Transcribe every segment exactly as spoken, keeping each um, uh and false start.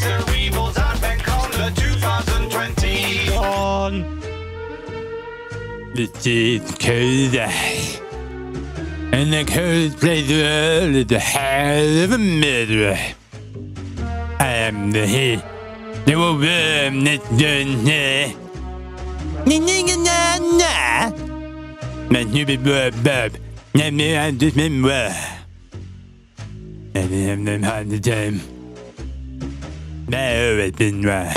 Mister Weevil's Advent Calendar twenty twenty. On. This is cold day. And the cold place is the head of a murderer. I am the head. The worm that's done here. Na-na-na-na-na. My stupid boy Bob. Let me have this memoir. I have them hard the time. I always been right.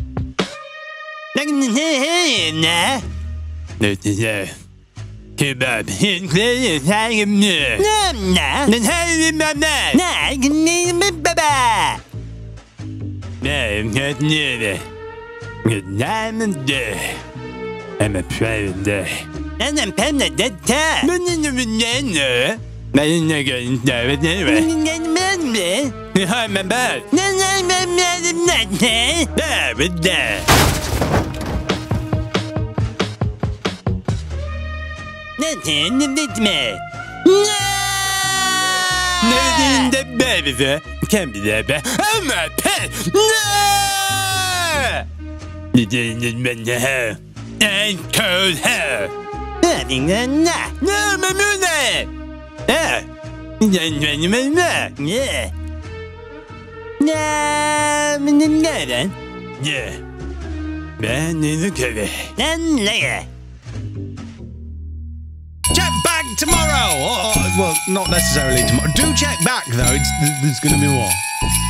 Na-na-na-na-na. Notice that. Kebab, hit clear, hang him near. Nah, then hang him my man. Nah, I can need him, baba. I'm not near there. Good diamond day. I'm a private day. And I'm pen at that time. But in the banana. But I'm not going to start it anyway. Behind my back. I'm not there. There, with that. Nothing in this man. No! Nothing in the baby, sir. Can't be that bad. Oh, my pet! No! You didn't run the hair. And cold hair. Nothing in that. No, my moonlight. Ah. You didn't run my back. Yeah. No, I'm in the yeah. Man in the cover. And later. Check back tomorrow! Or, well, not necessarily tomorrow. Do check back, though. It's, there's going to be more.